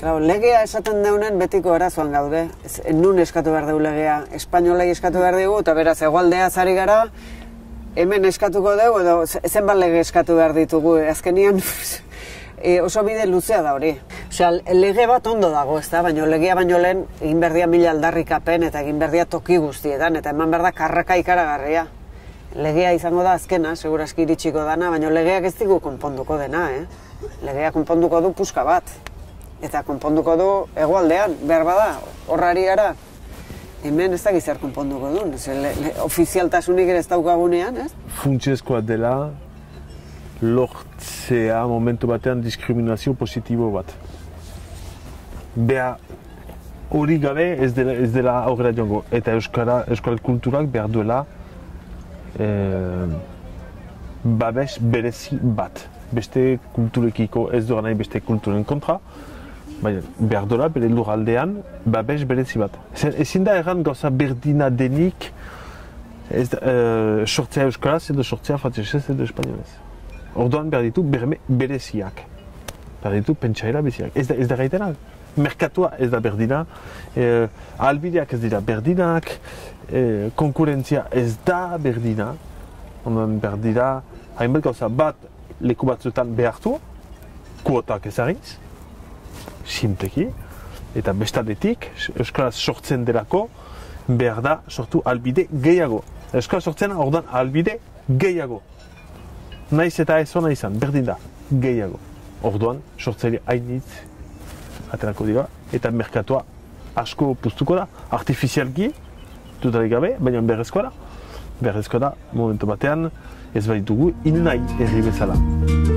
Legea esaten deunen betiko arazoan gaude. Nun eskatu behar dugu legea. Espainolei eskatu behar dugu, eta beraz, hegoaldea zari gara, hemen eskatuko dugu, edo zenbat lege eskatu behar ditugu. Azkenian oso bide luzea da hori. Osea, lege bat ondo dago, ez da, baina legea baino lehen egin berdia 1000 aldarrikapen eta egin berdia toki guztietan, eta eman behar da karraka ikaragarria. Legea izango da azkena, seguraski iritsiko dana, baina legeak ez digu konponduko dena, Legea konponduko du puska bat. Eta konponduko du hegoaldean, behar bada, horrari gara. Hemen ez da gizar konponduko du, ofizialtasunik ere ez daukagunean, ez? Funtsezkoa dela lortzea momentu batean diskriminazio positibo bat. Beha hori gabe ez dela aurrera joango. Eta euskal kulturak behar duela babes berezi bat. Beste kulturekiko ez doa nahi beste kulturen kontra, baina behar dola bere lurraldean babes berezi bat. Ezin da erran gauza berdina denik sortzea euskaraz edo sortzea frantsesez edo espainolez. Orduan behar ditu bereziak. Behar ditu pentsaera bereziak. Ez da gaitenak. Merkatua ez da berdina, albideak ez dira berdinak, konkurentzia ez da berdina. Ondan behar dira hainbat gauza bat leku batzuetan behartu, kuotak ezagitz, simpleki, eta bestaldetik, euskaraz sortzen delako, behar da sortu albide gehiago. Euskaraz sortzena ordan albide gehiago. Naiz eta ez ona izan, berdin da, gehiago. Orduan, sortzaile hainitz aterako dira, eta merkatua asko puztuko da, artifizialki, dutarik gabe, baina berrezkoa da. Berrezkoa da, momentu batean, ez baitugu inunai herri bezala.